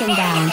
inbound.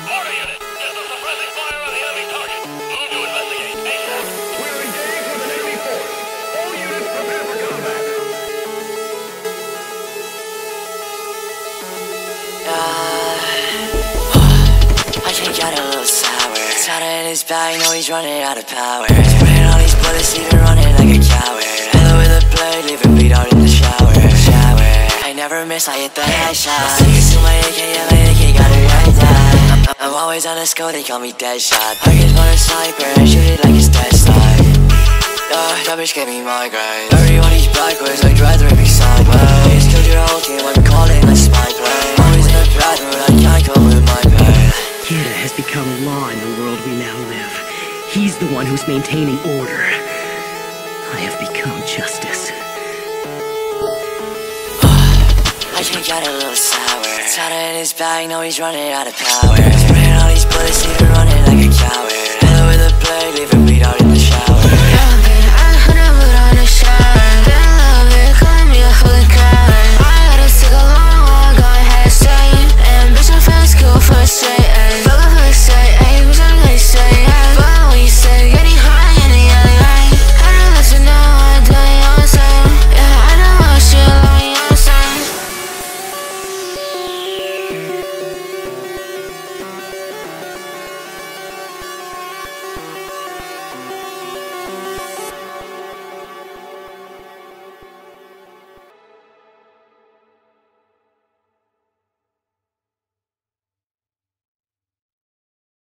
I think got a little sour. Tied in his bag, know he's running out of power. Spraying all these bullets, even running like a coward. Hello with a blade, leave it bleed out in the shower. I never miss, I hit the headshot. Sticking to my AK, yeah, my AK got it right down. I'm always on the score, they call me Deadshot. I get on a sniper, I shoot it like it's dead slide. That bitch gave me migraine. Everybody's backwards, I drive the ripping sideways. Killed your whole team, I'm calling my spy plane. Always in a bad mood, I can't go with my pain. Kida has become law in the world we now live. He's the one who's maintaining order. I have become justice. I think got a little sour. Tied in his bag, know he's running out of power. Spraying all these bullets, even running like a coward. Hello with a blade, leave it bleed out.